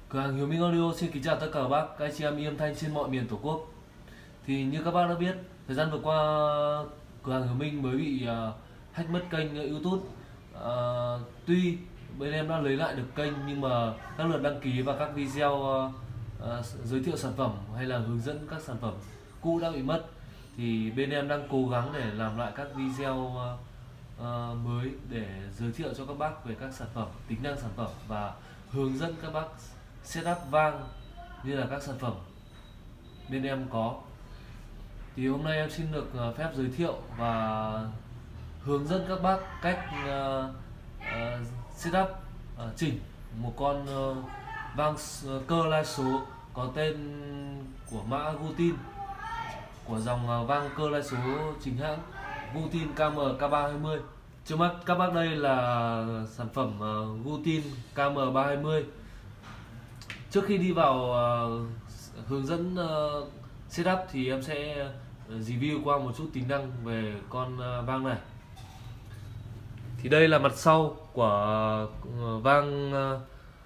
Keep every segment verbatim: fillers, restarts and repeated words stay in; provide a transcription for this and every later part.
Cửa hàng Hiếu Minh Audio xin kính chào tất cả các bác, các anh chị em yêu âm thanh trên mọi miền Tổ quốc. Thì như các bác đã biết, thời gian vừa qua cửa hàng Hiếu Minh mới bị uh, hack mất kênh YouTube. Uh, tuy bên em đã lấy lại được kênh nhưng mà các lượt đăng ký và các video uh, uh, giới thiệu sản phẩm hay là hướng dẫn các sản phẩm cũ đã bị mất. Thì bên em đang cố gắng để làm lại các video uh, uh, mới để giới thiệu cho các bác về các sản phẩm, tính năng sản phẩm và hướng dẫn các bác setup vang như là các sản phẩm bên em có. Thì hôm nay em xin được phép giới thiệu và hướng dẫn các bác cách uh, uh, setup uh, chỉnh một con uh, vang cơ lai số có tên của mã Gutin của dòng uh, vang cơ lai số chính hãng Gutin K M K ba hai mươi. Trước mắt các bác đây là sản phẩm uh, Gutin K M ba hai mươi. Trước khi đi vào uh, hướng dẫn uh, setup thì em sẽ review qua một chút tính năng về con uh, vang này. Thì đây là mặt sau của uh, vang uh,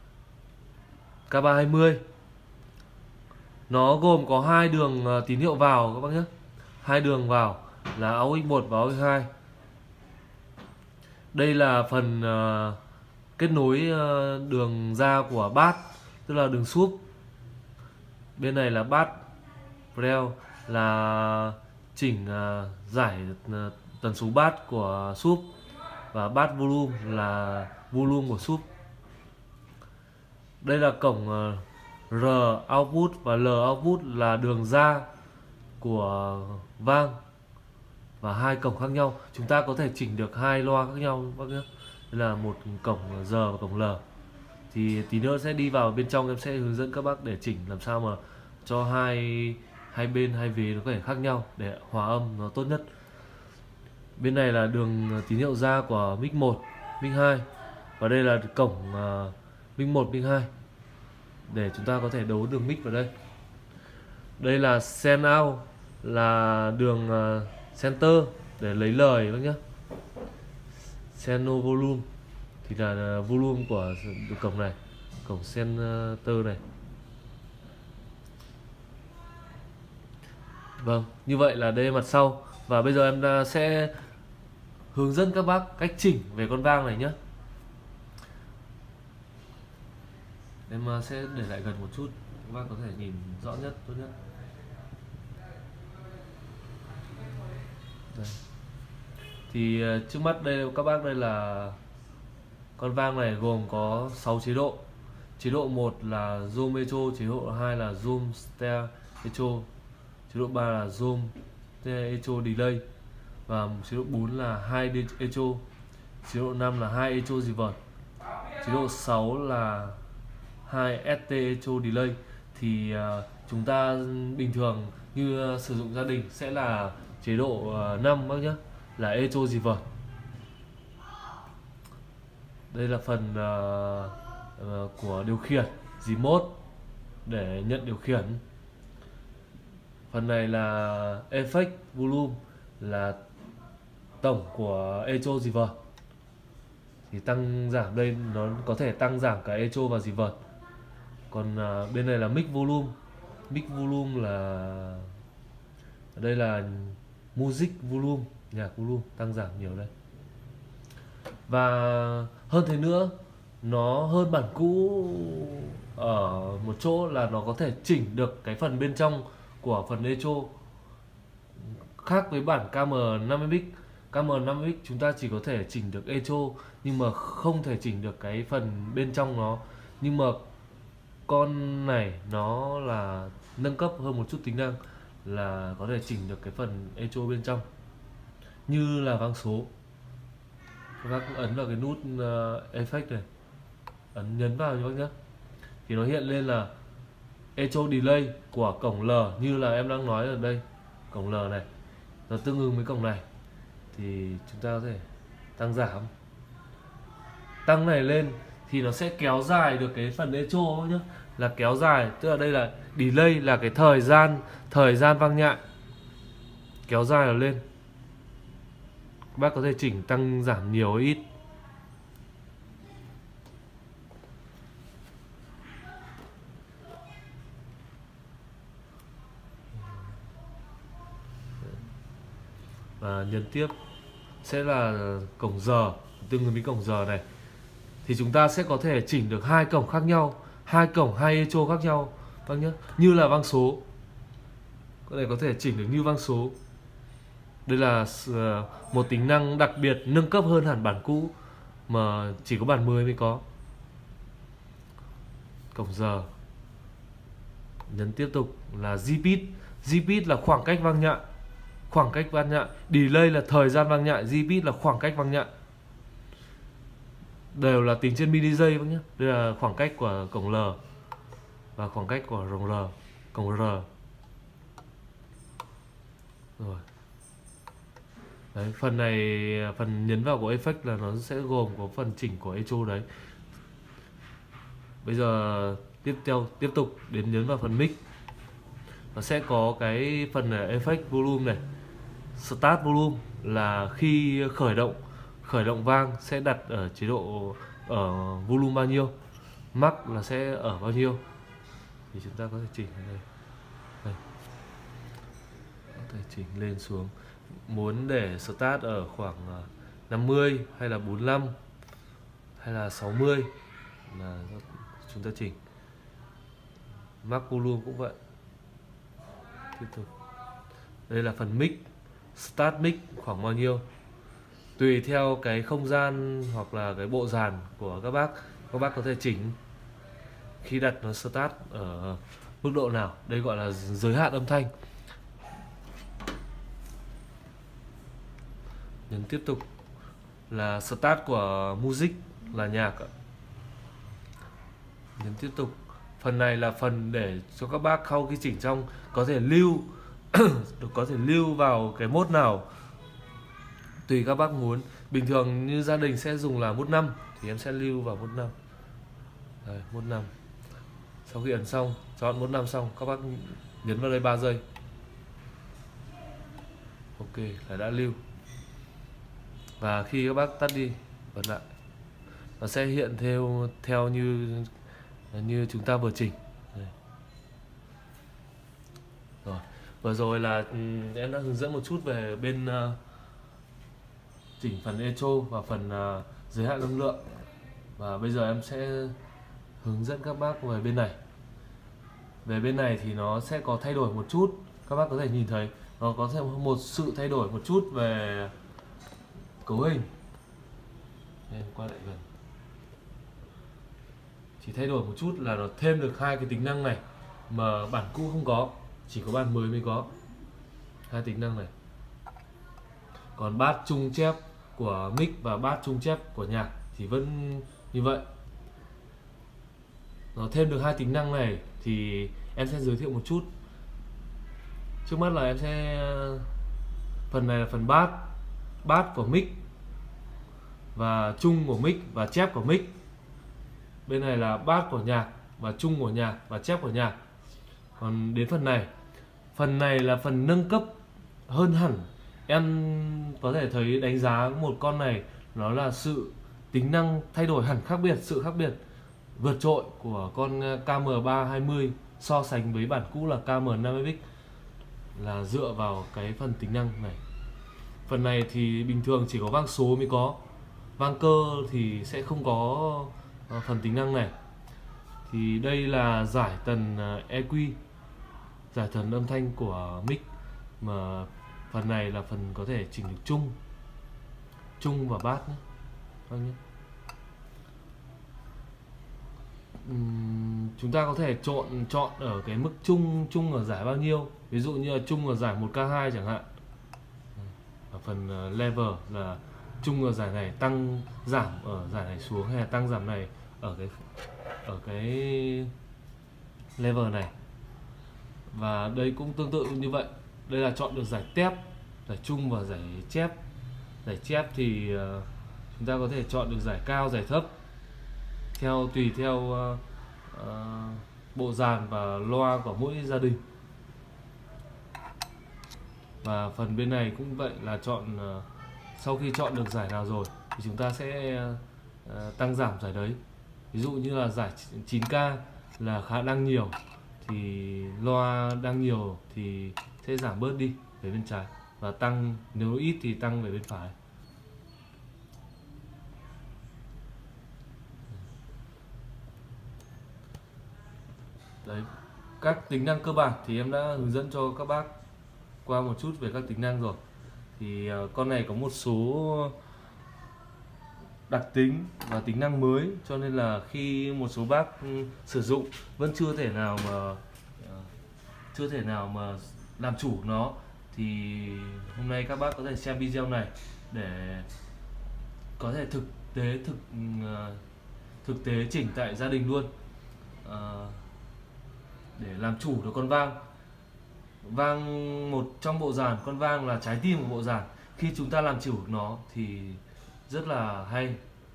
K ba hai mươi. Nó gồm có hai đường uh, tín hiệu vào các bác nhé. Hai đường vào là a u ích một và a u ích hai. Đây là phần uh, kết nối uh, đường ra của bass, tức là đường súp. Bên này là bass preo, là chỉnh uh, giải uh, tần số bass của súp, và bass volume là volume của súp. Đây là cổng uh, R output và L output là đường ra của vang, và hai cổng khác nhau. Chúng ta có thể chỉnh được hai loa khác nhau bác nhé. Đây là một cổng R và cổng L. Thì tí nữa sẽ đi vào bên trong, em sẽ hướng dẫn các bác để chỉnh làm sao mà cho hai hai bên hai vế nó có thể khác nhau để hòa âm nó tốt nhất. Bên này là đường tín hiệu ra của mic một, mic hai, và đây là cổng uh, mic một, mic hai để chúng ta có thể đấu đường mic vào đây. Đây là send out, là đường uh, center để lấy lời bác nhé. Send no volume thì là volume của cổng này, cổng center này. Vâng, như vậy là đây mặt sau. Và bây giờ em sẽ hướng dẫn các bác cách chỉnh về con vang này nhé. Em sẽ để lại gần một chút, các bác có thể nhìn rõ nhất, tốt nhất. Đây. Thì trước mắt đây các bác, đây là con vang này gồm có sáu chế độ. Chế độ một là zoom echo, chế độ hai là zoom stereo echo, chế độ ba là zoom echo delay, và chế độ bốn là hai echo, chế độ năm là hai echo reverb, chế độ sáu là hai ét tê echo delay. Thì uh, chúng ta bình thường như uh, sử dụng gia đình sẽ là chế độ uh, năm bác nhé, là echo reverb. Đây là phần uh, uh, của điều khiển remote để nhận điều khiển. Phần này là effect volume, là tổng của echo reverb. Thì tăng giảm đây nó có thể tăng giảm cả echo và reverb. Còn uh, bên này là mic volume. Mic volume là ở đây là music volume, nhạc volume, tăng giảm nhiều đây. Và hơn thế nữa, nó hơn bản cũ ở một chỗ là nó có thể chỉnh được cái phần bên trong của phần echo. Khác với bản K M năm mươi mic, K M năm mươi mic chúng ta chỉ có thể chỉnh được echo nhưng mà không thể chỉnh được cái phần bên trong nó. Nhưng mà con này nó là nâng cấp hơn một chút tính năng, là có thể chỉnh được cái phần echo bên trong như là vang số. Các bác ấn vào cái nút uh, effect này, ấn nhấn vào cho bác nhé, thì nó hiện lên là echo delay của cổng L, như là em đang nói ở đây, cổng L này nó tương ứng với cổng này. Thì chúng ta có thể tăng giảm, tăng này lên thì nó sẽ kéo dài được cái phần echo nhé, là kéo dài, tức là đây là delay, là cái thời gian thời gian vang nhại, kéo dài nó lên. Các bác có thể chỉnh tăng giảm nhiều hay ít. và nhấn tiếp sẽ là cổng giờ, tương ứng với cổng giờ này. Thì chúng ta sẽ có thể chỉnh được hai cổng khác nhau, hai cổng hai echo khác nhau, vâng nhé, như là vang số. Cái này có thể chỉnh được như vang số. Đây là một tính năng đặc biệt nâng cấp hơn hẳn bản cũ mà chỉ có bản mười mới có. Cổng giờ. Nhấn tiếp tục là repeat. Repeat là khoảng cách vang nhại. Khoảng cách vang nhại. Delay là thời gian vang nhại. Repeat là khoảng cách vang nhại. Đều là tính trên mini giây nhé. Đây là khoảng cách của cổng L và khoảng cách của rồng R, cổng R. Rồi. Đấy, phần này, phần nhấn vào của effect là nó sẽ gồm có phần chỉnh của echo đấy. Bây giờ tiếp theo tiếp tục đến nhấn vào phần mic. Nó sẽ có cái phần effect volume này. Start volume là khi khởi động khởi động vang sẽ đặt ở chế độ ở volume bao nhiêu, max là sẽ ở bao nhiêu. Thì chúng ta có thể chỉnh ở đây. Đây. Có thể chỉnh lên xuống. Muốn để start ở khoảng năm mươi hay là bốn mươi lăm hay là sáu mươi là chúng ta chỉnh. Max volume cũng vậy. Tiếp tục. Đây là phần mic. Start mic khoảng bao nhiêu. Tùy theo cái không gian hoặc là cái bộ dàn của các bác, các bác có thể chỉnh khi đặt nó start ở mức độ nào. Đây gọi là giới hạn âm thanh. Nhấn tiếp tục là start của music là nhạc. Nhấn tiếp tục. Phần này là phần để cho các bác sau khi chỉnh xong có thể lưu có thể lưu vào cái mốt nào tùy các bác muốn. Bình thường như gia đình sẽ dùng là mốt năm thì em sẽ lưu vào mốt năm. Đây, mốt năm. Sau khi ấn xong, chọn mốt năm xong, các bác nhấn vào đây ba giây. Ok, là đã lưu. Và khi các bác tắt đi, bật lại, nó sẽ hiện theo theo như như chúng ta vừa chỉnh. Đây. Rồi, vừa rồi là um, em đã hướng dẫn một chút về bên uh, chỉnh phần echo và phần uh, giới hạn âm lượng. Và bây giờ em sẽ hướng dẫn các bác về bên này. Về bên này thì nó sẽ có thay đổi một chút. Các bác có thể nhìn thấy nó có thêm một sự thay đổi một chút về cấu hình. Em qua lại gần. Chỉ thay đổi một chút là nó thêm được hai cái tính năng này mà bản cũ không có, chỉ có bản mới mới có. Hai tính năng này. Còn bass chung chép của mic và bass chung chép của nhạc thì vẫn như vậy. Nó thêm được hai tính năng này thì em sẽ giới thiệu một chút. Trước mắt là em sẽ, phần này là phần bass, bass của mic và chung của mic và chép của mic. Bên này là bass của nhạc và chung của nhạc và chép của nhạc. Còn đến phần này, phần này là phần nâng cấp hơn hẳn. Em có thể thấy đánh giá một con này nó là sự tính năng thay đổi hẳn khác biệt, sự khác biệt vượt trội của con K M ba hai mươi so sánh với bản cũ là K M năm mươi X là dựa vào cái phần tính năng này. Phần này thì bình thường chỉ có vang số mới có, vang cơ thì sẽ không có phần tính năng này. Thì đây là giải tần E Q, giải tần âm thanh của mic, mà phần này là phần có thể chỉnh được chung chung và bass nhé. Vâng nhé. Uhm, chúng ta có thể chọn chọn ở cái mức chung chung ở giải bao nhiêu, ví dụ như là chung ở giải một K hai chẳng hạn. Ở phần level là chung ở giải này, tăng giảm ở giải này xuống, hay là tăng giảm này ở cái ở cái level này. Và đây cũng tương tự như vậy. Đây là chọn được giải tép, giải chung và giải chép. Giải chép thì uh, chúng ta có thể chọn được giải cao, giải thấp theo tùy theo uh, uh, bộ dàn và loa của mỗi gia đình. Và phần bên này cũng vậy, là chọn uh, sau khi chọn được giải nào rồi thì chúng ta sẽ uh, tăng giảm giải đấy. Ví dụ như là giải chín K là khá đang nhiều thì loa đang nhiều thì sẽ giảm bớt đi về bên trái. và tăng, nếu ít thì tăng về bên phải. Đấy, các tính năng cơ bản thì em đã hướng dẫn cho các bác qua một chút về các tính năng rồi. Thì uh, con này có một số đặc tính và tính năng mới, cho nên là khi một số bác um, sử dụng vẫn chưa thể nào mà uh, chưa thể nào mà làm chủ nó, thì hôm nay các bác có thể xem video này để có thể thực tế thực uh, thực tế chỉnh tại gia đình luôn, uh, để làm chủ được con vang. Vang một trong bộ dàn, con vang là trái tim của bộ dàn. Khi chúng ta làm chủ nó thì rất là hay.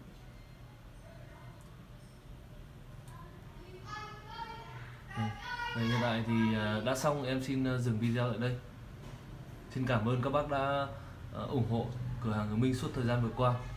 Đây, hiện tại thì đã xong, em xin dừng video tại đây. Xin cảm ơn các bác đã ủng hộ cửa hàng Hướng Minh suốt thời gian vừa qua.